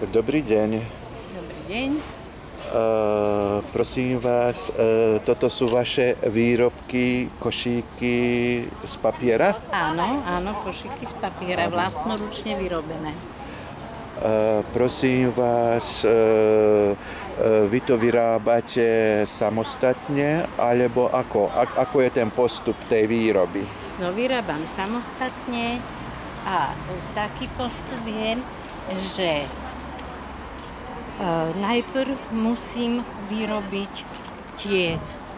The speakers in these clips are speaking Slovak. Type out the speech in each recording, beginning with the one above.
Dobrý deň. Dobrý deň. Prosím vás, toto sú vaše výrobky, košíky z papiera? Áno, košíky z papiera, vlastnoručne vyrobené. Prosím vás, vy to vyrábate samostatne, alebo ako? Ako je ten postup tej výroby? No, vyrábam samostatne a taký postup je, že najprv musím vyrobiť tie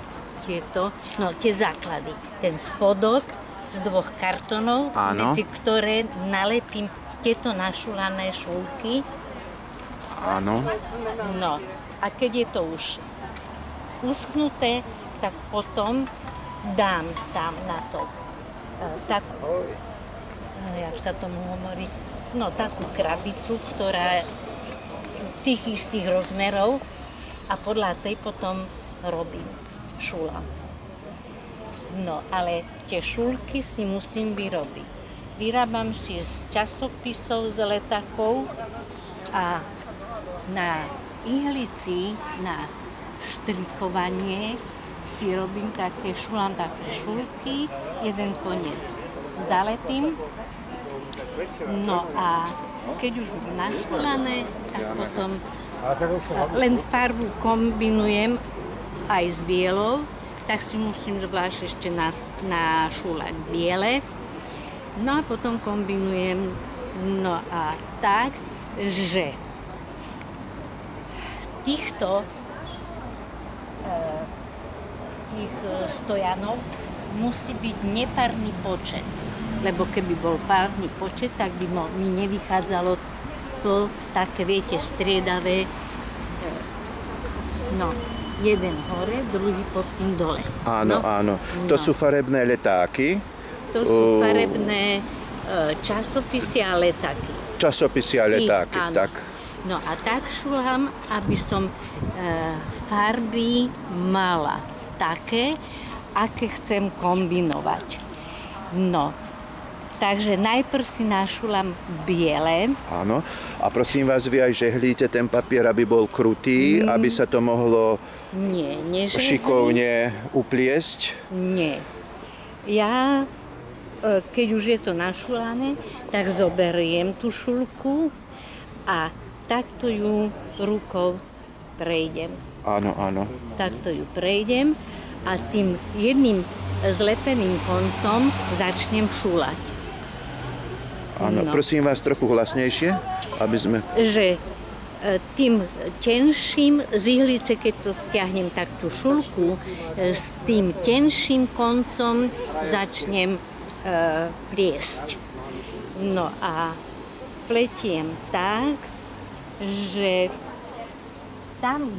základy. Ten spodok z 2 kartonov, medzi ktoré nalepím tieto našulané šulky. Áno. No, a keď je to už uschnuté, tak potom dám tam na to takú, jak sa tomu hovorí, no takú krabicu, ktorá tých istých rozmerov, a podľa tej potom robím šulam. No, ale tie šulky si musím vyrobiť. Vyrábam si z časopisov, z letakov, a na ihlici, na štrikovanie si robím šulam také šulky, jeden koniec zalepím. No a keď už mám našulané, tak potom len farbu kombinujem aj s bielou, tak si musím zvlášť ešte našúľať biele. No a potom kombinujem, no a tak, že tých stojanov musí byť nepárny počet. Lebo keby bol párny počet, tak by mi nevychádzalo to také, viete, striedavé. No, jeden hore, druhý pod tým dole. Áno, áno. To sú farebné letáky? To sú farebné časopisy a letáky. Časopisy a letáky, tak. No a tak šulam, aby som farby mala také, aké chcem kombinovať. No, takže najprv si našulam biele. Áno. A prosím vás, vy aj žehlíte ten papier, aby bol krutý, aby sa to mohlo šikovne upliesť? Nie. Ja, keď už je to našulané, tak zoberiem tú šulku a takto ju rukou prejdem. Áno, áno. Takto ju prejdem a tým jedným zlepeným koncom začnem šúľať. Áno, no. Prosím vás trochu hlasnejšie, aby sme... Že tým tenším z ihlice, keď to stiahnem, tak tú šulku, s tým tenším koncom začnem pliesť. No a pletiem tak, že tam,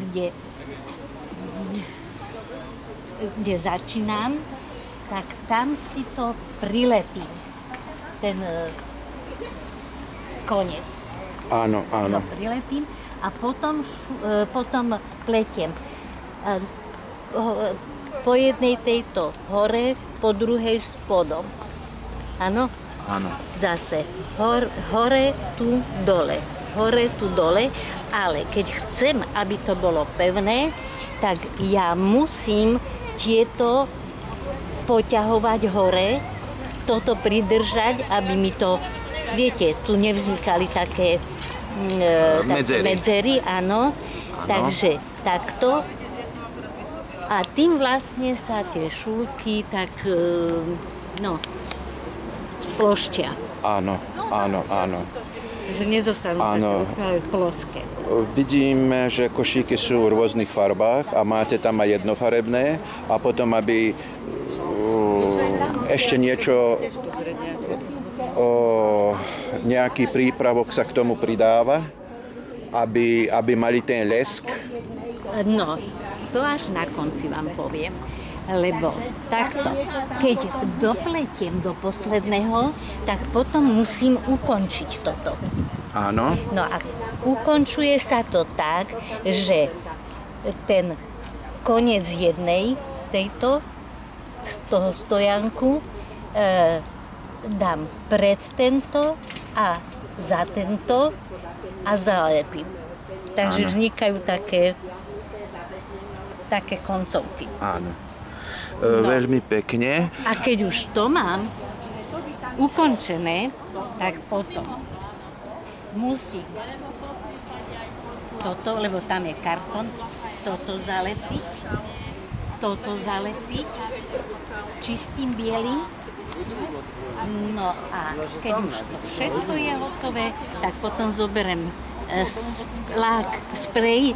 kde začínam, tak tam si to prilepím, ten koniec. Áno, áno. Si to prilepím a potom pletiem po jednej tejto hore, po druhej spodom. Áno? Áno. Zase hore, tu, dole. Hore, tu, dole, ale keď chcem, aby to bolo pevné, tak ja musím tieto poťahovať hore, toto pridržať, aby mi to, viete, tu nevznikali také medzery, áno. Takže takto. A tým vlastne sa tie šulky tak, sploštia. Áno, áno, áno. Že nezostanú také ploské. Vidíme, že košíky sú v rôznych farbách a máte tam aj jednofarebné a potom, aby ešte niečo, nejaký prípravok sa k tomu pridáva, aby mali ten lesk. No, to až na konci vám poviem. Lebo takto, keď dopletiem do posledného, tak potom musím ukončiť toto. Áno. No a ukončuje sa to tak, že ten koniec jednej tejto z toho stojanku dám pred tento a za tento a zalepím. Takže vznikajú také koncovky. Áno. Veľmi pekne. A keď už to mám ukončené, tak potom musím toto, lebo tam je kartón, toto zalepiť čistým bielým. No a keď už to všetko je hotové, tak potom zoberiem sprej,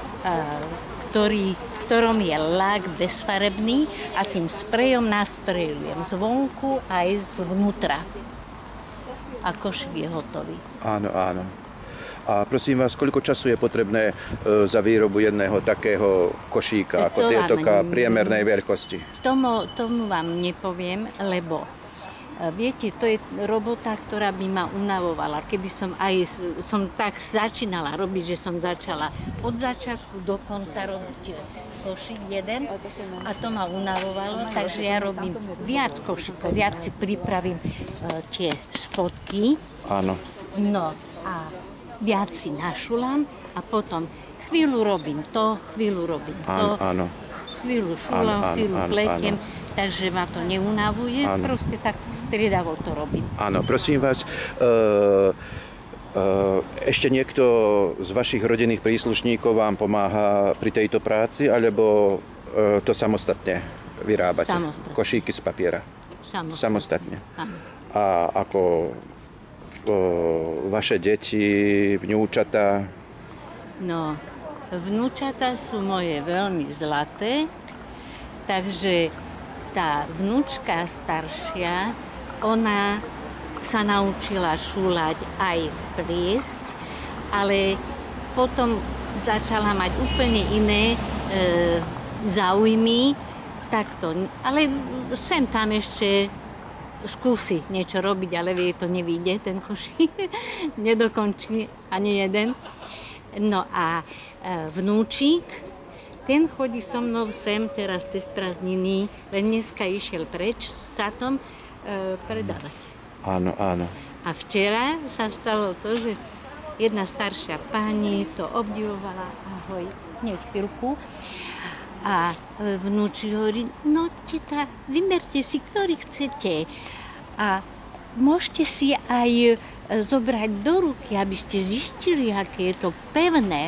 v ktorom je lák bezfarebný a tým sprejom nasprejujem zvonku aj zvnútra. A košík je hotový. Áno, áno. A prosím vás, koľko času je potrebné za výrobu jedného takého košíka, ako tieto priemernej veľkosti? Tomu vám nepoviem, lebo viete, to je robota, ktorá by ma unavovala. Keby som tak začínala robiť, že som začala od začiatku do konca robiť košík jeden a to ma unavovalo, takže ja robím viac košíkov, viac si pripravím tie spodky. Áno. No a viac si našulám a potom chvíľu robím to, chvíľu robím to, áno. Chvíľu šulám, chvíľu pletiem. Takže ma to neunavuje, proste tak striedavo to robím. Áno, prosím vás, ešte niekto z vašich rodinných príslušníkov vám pomáha pri tejto práci, alebo to samostatne vyrábate? Samostatne. Košíky z papiera? Samostatne. Áno. A ako vaše deti, vnúčatá? No, vnúčatá sú moje veľmi zlaté, takže tá vnúčka staršia, ona sa naučila šúľať aj pliesť, ale potom začala mať úplne iné záujmy, takto. Ale sem tam ešte skúsi niečo robiť, ale vie, to nevyjde, ten košík. Nedokončí ani jeden. No a vnúčik, ten chodí so mnou sem teraz cez prázdniny, len dneska išiel preč s tátom predávať. Áno, áno. A včera sa stalo to, že jedna staršia pani to obdivovala, ahoj, hneď chvíľku. A vnúčik hovorí, no teta, vyberte si, ktorý chcete. A môžete si aj zobrať do ruky, aby ste zistili, aké je to pevné.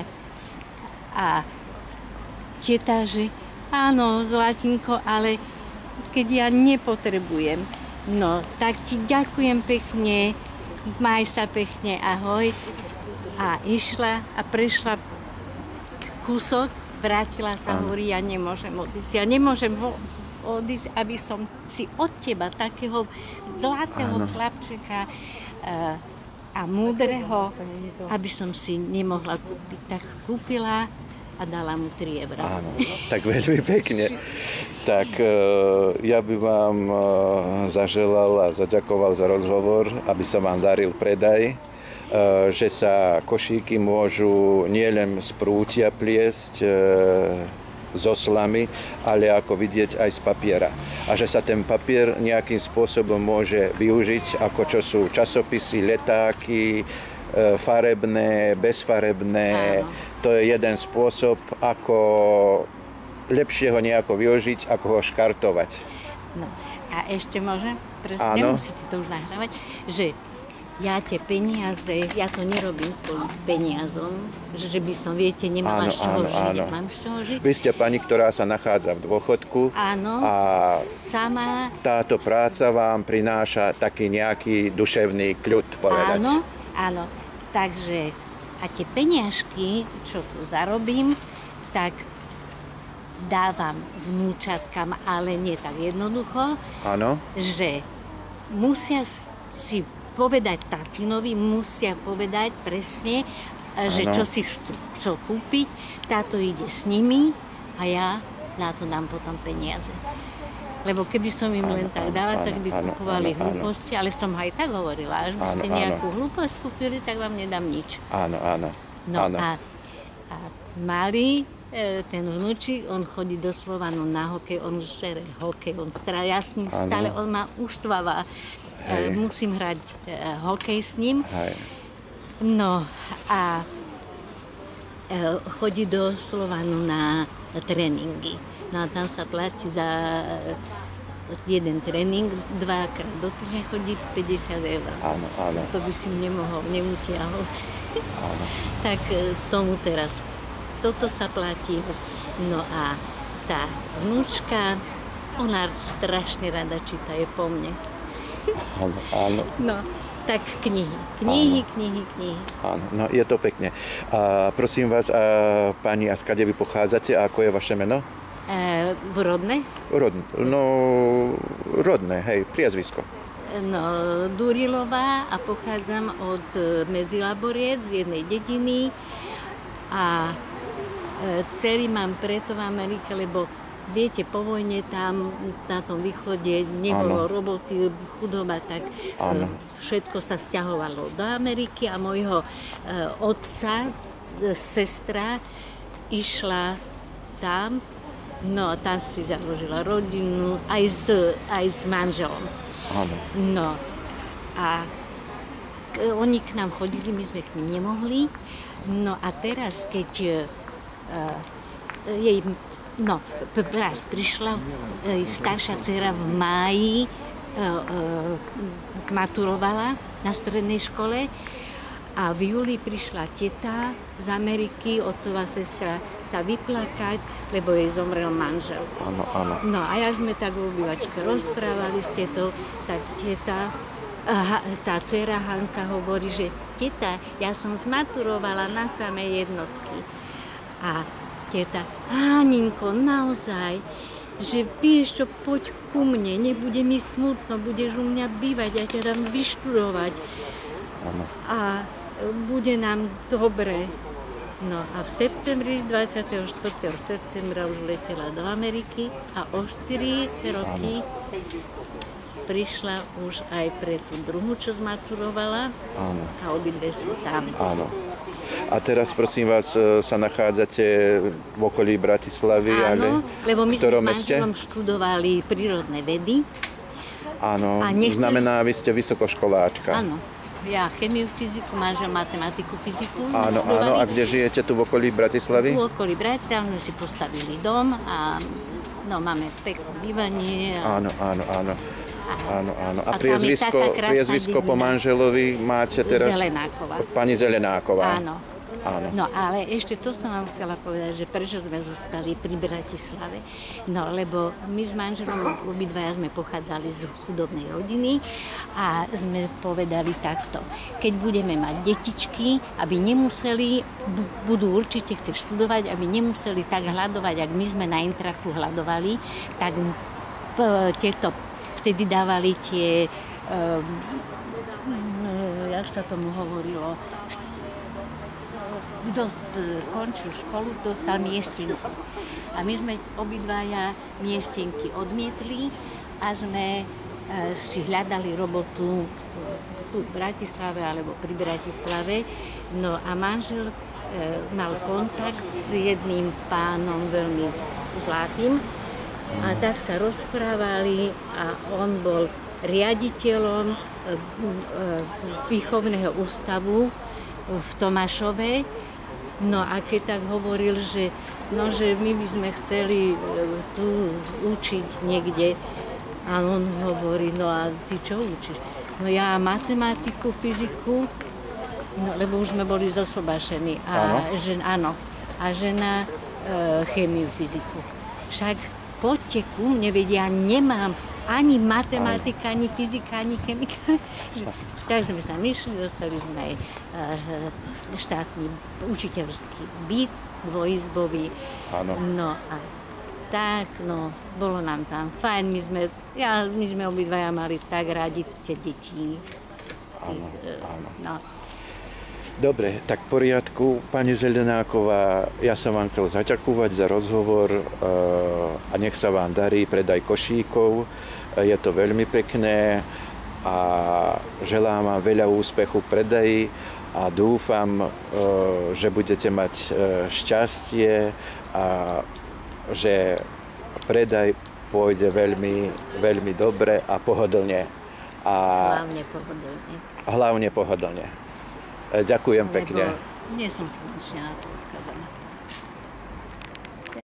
A teta, že áno, zlatinko, ale keď ja nepotrebujem. No, tak ti ďakujem pekne, maj sa pekne, ahoj. A išla a prešla kúsok, vrátila sa, hovorí, ja nemôžem odísť. Ja nemôžem odísť, aby som si od teba takého zlatého chlapčeka a múdreho, aby som si nemohla kúpiť. Tak kúpila a dala mu 3 €. Áno, tak veľmi pekne. Tak ja by vám zaželal a zaďakoval za rozhovor, aby sa vám daril predaj, že sa košíky môžu nielen z prútia pliesť so slamy, ale ako vidieť aj z papiera. A že sa ten papier nejakým spôsobom môže využiť, ako čo sú časopisy, letáky, farebné, bezfarebné. To je jeden spôsob, ako lepšie ho nejako využiť, ako ho škartovať. No a ešte môžem, nemusíte to už nahrávať, že ja tie peniaze, ja to nerobím kvôli peniazom, že by som, viete, nemala z čoho žiť, nemám z čoho žiť. Vy ste pani, ktorá sa nachádza v dôchodku. Áno, a sama. Táto práca vám prináša taký nejaký duševný kľud, povedať. Áno, áno. Takže a tie peniažky, čo tu zarobím, tak dávam vnúčatkám, ale nie tak jednoducho. Áno. Že musia si povedať tatinovi, musia povedať presne, že čo si chcú kúpiť. Táto ide s nimi a ja na to dám potom peniaze. Lebo keby som im len tak dala, tak by kupovali hlúposti, ale som aj tak hovorila, až by ste nejakú hlúposť kúpili, tak vám nedám nič. Áno, áno. No a malý, ten vnúčik, on chodí doslova na hokej, on žere hokej, ja s ním stále, on ma uštváva. Musím hrať hokej s ním. No a chodí do Slovanu na tréningy. No a tam sa platí za jeden tréning, 2-krát do týždňa chodí 50 €. Áno, áno. To by si neutiahol. Áno. Tak tomu teraz toto sa platí. No a tá vnúčka, ona strašne rada číta, je po mne. Áno, áno. No, tak knihy. Áno, no je to pekne. A prosím vás, pani, a skade vy pochádzate a ako je vaše meno? Rodné? Rodné, hej, priezvisko. No, Durilová a pochádzam od Medzilaboriec z jednej dediny a celý mám preto v Amerike, lebo viete, po vojne tam na tom východe nebolo roboty, chudoba, tak všetko sa sťahovalo do Ameriky a môjho otca, sestra išla tam, no tam si založila rodinu aj s manželom. Áno. No a oni k nám chodili, my sme k nim nemohli. No a teraz, keď raz prišla staršia dcera v máji, maturovala na strednej škole a v júli prišla teta z Ameriky, otcová sestra sa vyplakať, lebo jej zomrel manžel. Áno, áno. No a jak sme tak v obývačke rozprávali s tetou, tak teta, tá dcera Hanka hovorí, že teta, ja som zmaturovala na samé jednotky. A teta, Haninko, naozaj, že vieš čo, poď ku mne, nebude mi smutno, budeš u mňa bývať, ja ťa dám vyštudovať. Áno. A bude nám dobre. No a v septembri, 24. septembra už letela do Ameriky a o 4 roky prišla už aj pre tú druhú, čo zmaturovala. Áno. A obidve sú tam. Áno. A teraz, prosím vás, sa nachádzate v okolí Bratislavy? Áno, lebo my sme s meste? manželom študovali prírodné vedy. Áno, znamená, vy ste vysokoškoláčka. Áno. Ja chemiu, fyziku, manžel matematiku, fyziku. Áno, áno. A kde žijete tu v okolí Bratislavy? Tu v okolí Bratislavy sme si postavili dom a máme pekné bývanie. Áno. A priezvisko po dedina. manželovi máte teraz? Zelenáková. Pani Zelenáková. Áno. No ale ešte to som vám chcela povedať, že prečo sme zostali pri Bratislave. No lebo my s manželom obidvaja sme pochádzali z chudobnej rodiny a sme povedali takto. Keď budeme mať detičky, aby nemuseli, budú určite chcieť študovať, aby nemuseli tak hľadovať, ak my sme na intraku hľadovali, tak tieto vtedy dávali tie, jak sa tomu hovorilo, kto skončil školu, dostal miestenku. A my sme obidvaja miestenky odmietli a sme si hľadali robotu tu v Bratislave alebo pri Bratislave. No a manžel mal kontakt s jedným pánom veľmi zlatým a tak sa rozprávali a on bol riaditeľom výchovného ústavu v Tomášove. No a keď tak hovoril, že my by sme chceli tu učiť niekde. A on hovorí, no a ty čo učíš? No ja matematiku, fyziku, no lebo už sme boli zosobášení. A žena chemiu, fyziku. Však poďte ku mne, veď ja nemám ani matematika, ani fyzika, ani chemika. Tak sme tam išli, dostali sme aj štátny učiteľský byt, dvojizbový. Áno. No a tak, bolo nám tam fajn. My sme obidvaja mali tak radi tie deti. Áno. Dobre, tak v poriadku. Pani Zelenáková, ja som vám chcel zaďakovať za rozhovor a nech sa vám darí predaj košíkov. Je to veľmi pekné a želám vám veľa úspechu v predaji a dúfam, že budete mať šťastie a že predaj pôjde veľmi, veľmi dobre a pohodlne. Hlavne pohodlne. Hlavne pohodlne. Ďakujem pekne. Nie som finančne na to odkazaná.